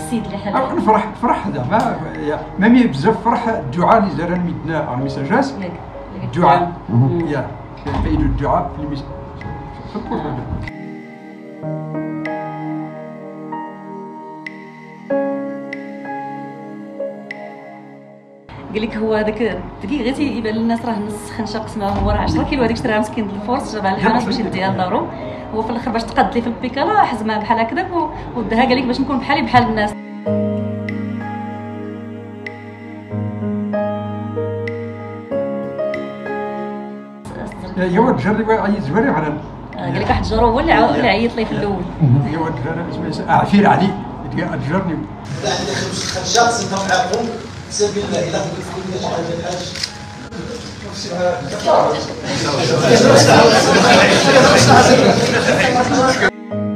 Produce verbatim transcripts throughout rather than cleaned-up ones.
السيد اللي حل نفرح فرح زعما ما مي بزاف فرح الدعاء اللي زار ميدنا على الميساجات الدعاء يا فايدة الدعاء في الميس في القرآن. قال لك هو هذاك دقيق غير تيبان للناس راه نص خنشه قسمها هو راه عشرة كيلو هذيك شراها مسكين الفورس جابها للحانوت باش يديها لدارو. هو في الاخر باش تقاد لي في البيكالا حزمها بحال هكذاك وداها قال لك باش نكون بحالي بحال الناس. يا ولد جرب عيط زواري على قال لك واحد الجار هو اللي عيط لي في الاول. يا ولد جرب اعفير علي تجرني لا عندك شخص انت معاكم سبيل الله الى كل حاجه الحاج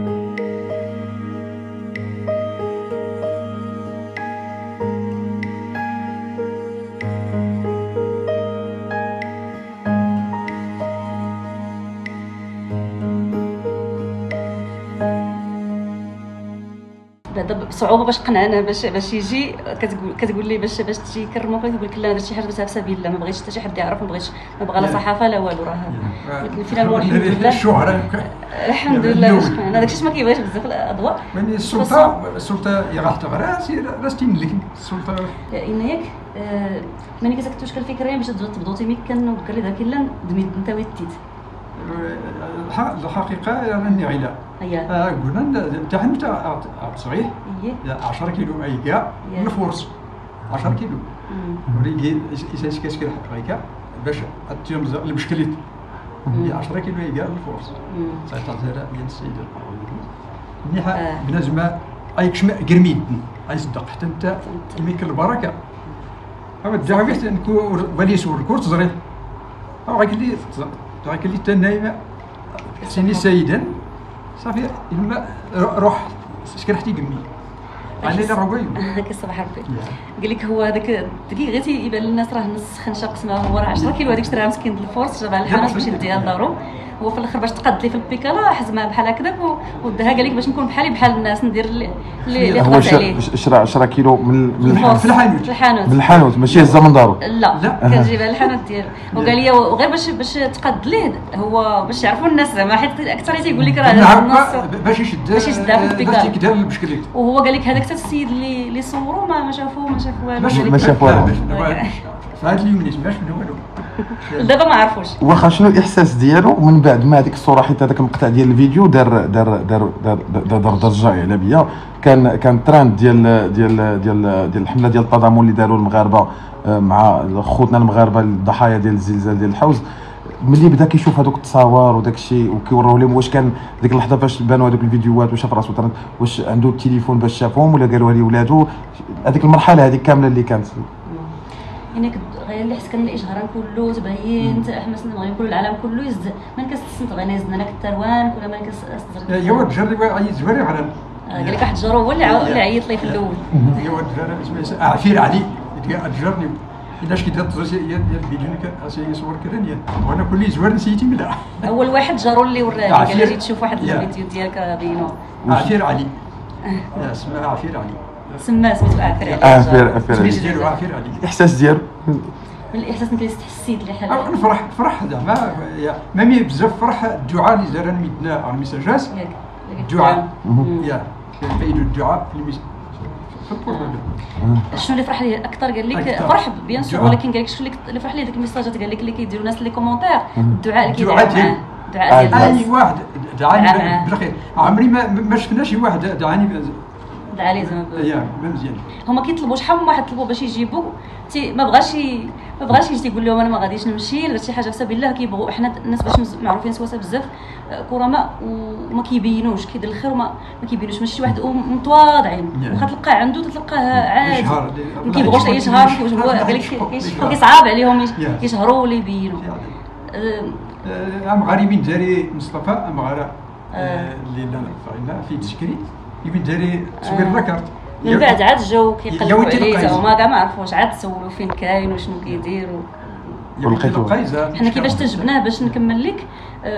بعدا بصعوبه باش قنعنا باش باش يجي كتقول كتقول لي باش باش تجي يكرموك كتقول لك لا درت شي حاجه درتها في سبيل الله ما بغيتش حتى شي حد يعرف ما بغيتش ما بغى لا صحافه لا والو راه ولكن فينا الحمد لله الشهره الحمد لله هذاك الشيء ما كيبغيش بزاف الاضواء يعني السلطه السلطه يا غاح تغراسي راستين لك السلطه ان ياك ملي كتكتب شكل فكره باش تبدو تيميك كان وقال لي ذاك الا دميت انت ويتيت الحقيقه راني عيله اييه قلنا امتحن تاع صحيح عشرة كيلو ايكا الفورس عشرة كيلو وريقي يساس كاس حقيقه باش تيمز المشكلات هي عشرة كيلو ايكا الفورس ساعتها زاد ديال السيد منيحه بنجمه ايك شمع قرميد اي صدق حتى انت يميك البركه هذا الدعوات نكون ولي سور الكورت زري هو قال لي قال لي حتى نايمه حسيني سيدا صافي لما روح شكون حتى يقمي علي لا روايو هذاك الصباح ربي قال لك هو هذاك دقيق غير تيبان للناس راه نص خنشه قسمها هو راه عشرة كيلو هذيك شراها مسكين الفورس جابها للحانوت باش يديها لدارو. هو في الاخر باش تقاد لي في البيكالا حزمها بحال هكذاك وداها قال لك باش نكون بحالي بحال الناس ندير اللي اللي قدرت عليه. هو شرا عشرة كيلو من من في الحانوت في الحانوت من الحانوت ماشي هزها من دارو لا كنجيبها للحانوت ديالو. وقال لي وغير باش باش تقاد ليه هو باش يعرفوا الناس زعما حيت اكثر تيقول لك راه النص باش يشد باش يشدها في البيكالا باش يكدر المشكلات. وهو قال لك هذاك حتى السيد اللي اللي صوروا ما ما شافوه ما شافوا والو ما شافوا والو فهاد اليوم ما سمعش منه والو دابا ما عرفوش. واخا شنو الاحساس ديالو من بعد ما هذيك الصوره حيت هذاك المقطع ديال الفيديو دار دار دار دار دار ضجه اعلاميه كان كان تراند ديال ديال ديال ديال الحمله ديال التضامن اللي داروا المغاربه مع خوتنا المغاربه الضحايا ديال الزلزال ديال الحوز. ملي بدا كيشوف هذوك التصاور وداك الشيء وكيوروه لهم واش كان ديك اللحظه فاش بانوا هذوك الفيديوهات واش شاف راسو واش عنده التليفون باش شافهم ولا قالوها لولادو هذيك المرحله هذيك كامله اللي كانت يعني غير اللي حس كان الاشهار كله تبين حماس المغرب كله العالم كله يزد ما كنستنت بغينا يزدنا لك التروان ولا ما كنستزر يا ولد جرب عيط زواري على قال لك واحد الجار هو اللي عيط لي في الاول. يا ولد جرب اعفير علي تجرني الا شكيت التصوير ديال الفيديو يصور كذا وانا كل زوار نسيتي ملا اول واحد جارو اللي وراني قال لي جيت تشوف واحد الفيديو ديالك بينو عفير علي يا سماه عفير علي سما سميتو عفير علي عفير عفير علي ديالو عفير علي الاحساس ديالو من الاحساس نكون السيد اللي حل نفرح فرح زعما ما مي بزاف فرح الدعاء اللي زار ميدنا على الميساجات الدعاء يا فايدة الدعاء في الميساج في القرآن. شنو اللي فرح لي اكثر قال لك فرح بيان سور ولكن قال لك شنو اللي فرح لي ديك الميساجات قال لك اللي كيديروا الناس لي كومونتير الدعاء اللي كيديروا معاه الدعاء ديال اي واحد دعاني بالخير عمري ما ما شفنا شي واحد دعاني دعا لي زعما يا مزيان. هما كيطلبوا شحال من واحد طلبوا باش يجيبوا تي ما بغاش ما بغاش يجي يقول لهم انا ما غاديش نمشي درت شي حاجه في سبيل الله. كيبغوا حنا الناس باش معروفين سواسه بزاف كرماء وما كيبينوش كيدير الخير وما ما كيبينوش ماشي واحد متواضعين واخا تلقاه عنده تلقاه عادي ما كيبغوش يشهر هو قال لك كيصعاب عليهم يشهروا ولا يبينوا. ام غريبين داري مصطفى ام غرا اللي لا في تشكري يبين داري تصوير لاكارت من بعد عاد جاو كيقلبوا عليه تا هما كاع ما عرفوش عاد سولوا فين كاين وشنو كيدير ولقيتو حنا كيفاش تجبناه باش نكمل لك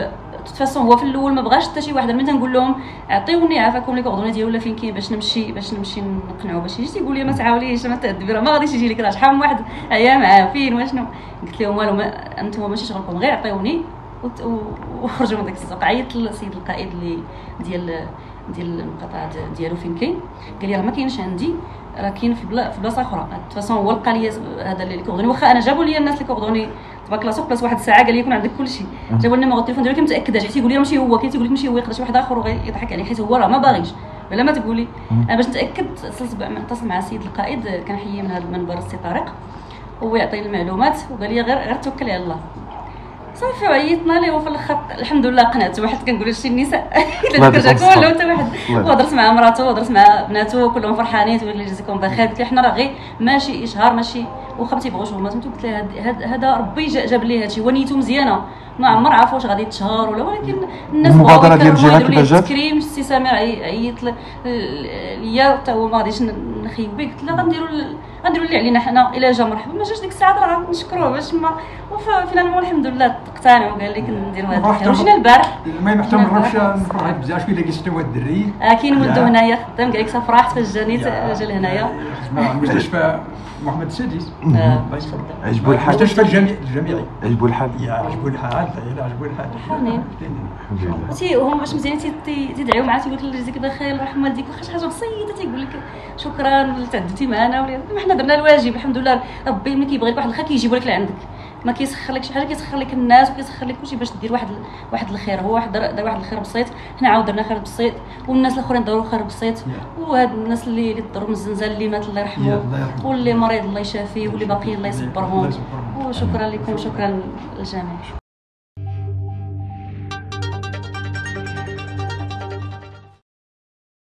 فاسون هو في الاول ما بغاش حتى شي واحد، ملي تنقول لهم عطيوني عافاكم لي كوردوني ديالو ولا فين كاين باش نمشي باش نمشي نقنعو باش يجي تيقول لي ما تعاوليش ما تدبي راه ما غاديش يجي لك، راه شحال من واحد عيا معاه فين واشنو. قلت لهم والو ما انتم ماشي شغلكم غير عطيوني وخرجوا من داك السوق. عيطت للسيد القائد اللي ديال ديال المقاطعه ديالو فين كاين، قال لي راه ما كاينش عندي، راه كاين في بلا في بلاصه اخرى. فاسون هو لقى لي هذا اللي كوردوني، واخا انا جابوا لي الناس اللي كوردوني تبارك الله سوق بلاصه واحد الساعه، قال لي يكون عندك كل شيء. جابوا لي نيميرو التليفون ديالو متاكده حيت يقول لي ماشي هو، كي تيقول لك ماشي هو يقدر شي واحد اخر ويضحك عليه حيت هو راه ما باغيش بلا ما تقولي. انا باش نتاكد اتصلت اتصل مع السيد القائد كنحيي من هذا المنبر السي طارق، هو يعطيني المعلومات وقال لي غير غير توكل على الله. صافي عيطنا ليه وفي الاخر الحمد لله قنعت. واحد كنقول شي النساء كنرجع كلهم حتى واحد، وهضرت مع مراته وهضرت مع بناته كلهم فرحانين تقول لي يجزيكم بخير. قلت لي حنا راه غير ماشي اشهار ماشي واخا ما تيبغوش هما سميتو. قلت لها هذا ربي جاب لي هادشي ونيته مزيانه، ما عمر عرفوا واش غادي تشهر ولا، ولكن الناس المبادره ديال الجهه كيفاش جات التكريم. السي سامر عيط ليا حتى هو ما غاديش نخيب به. قلت له غنديروا غنديروا اللي علينا حنا، الا جا مرحبا، ما جاش ديك الساعه راه غنشكروه باش ما. وفينالمون الحمد لله اقتنعوا وقال لك نديروا هذا الخير. وجينا البارح المهم حتى ما نعرفش نفرح بزاف شويه لقيت حتى هو الدري كاين ولدو هنايا خدام قال لك فرحت فاش جاني جا لهنايا خدمه المستشفى محمد السادس. عجبو الحال المستشفى الجامعي عجبو الحال عجبو الحال عجبو الحال فرحانين الحمد لله. هما باش مزيانين تيدعيو معاه تيقول لك يجزيك بخير رحم والديك، واخا شي حاجه بسيطه تيقول لك شكرا ولا تعدتي معنا ولا حنا درنا الواجب الحمد لله. ربي ملي كيبغي لك واحد الخير كيجيبو لك لعندك، ما كيسخر لك شي حاجه، كيسخر لك الناس وكيسخر لك كلشي باش دير واحد واحد الخير. هو واحد دار واحد الخير بسيط، حنا عاود درنا خير بسيط والناس الاخرين داروا خير بسيط. وهاد الناس اللي اللي ضروا من الزنزان اللي مات الله يرحمه، واللي مريض الله يشافيه، واللي باقي الله يصبرهم. وشكرا لكم وشكرا للجميع.